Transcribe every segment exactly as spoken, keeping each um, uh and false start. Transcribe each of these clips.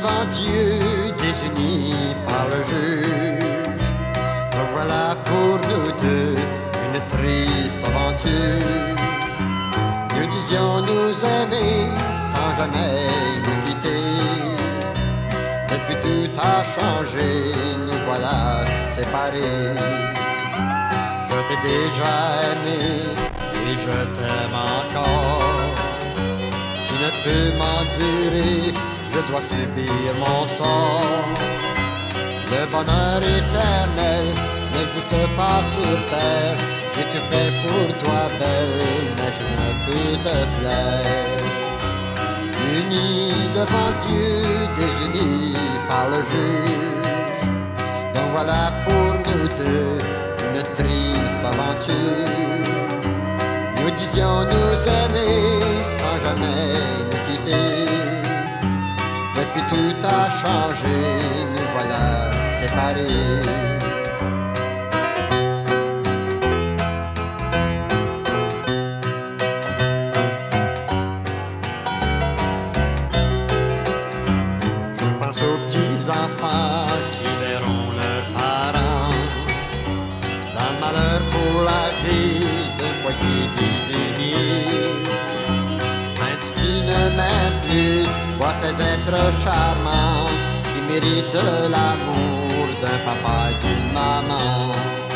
devant Dieu, désunis par le juge. Donc voilà pour nous deux une triste aventure. Nous disions nous aimer sans jamais nous quitter. Depuis tout a changé, nous voilà séparés. Je t'ai déjà aimé et je t'aime encore. Tu ne peux m'endurer, je dois subir mon sort. Le bonheur éternel n'existe pas sur terre. Et tu fais pour toi belle, mais je ne peux te plaire. Unis devant Dieu, désunis par le juge. Donc voilà pour nous deux une triste aventure. Nous disions nous aimer sans jamais nous quitter. Depuis tout a changé, nous voilà séparés. Aux petits enfants qui verront leurs parents dans le malheur pour la vie d'un foyer désunis. Même si tu ne m'aimes plus, vois ces êtres charmants qui méritent l'amour d'un papa et d'une maman.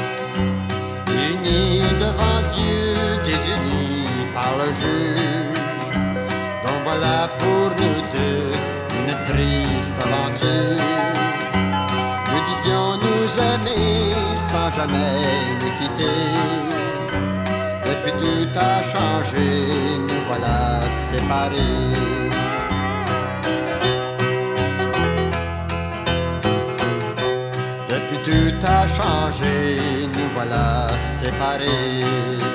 Unis devant Dieu, désunis par le juge. Donc voilà pour nous deux une triste aventure. Nous disions nous aimer sans jamais nous quitter. Depuis tout a changé, nous voilà séparés. Depuis tout a changé, nous voilà séparés.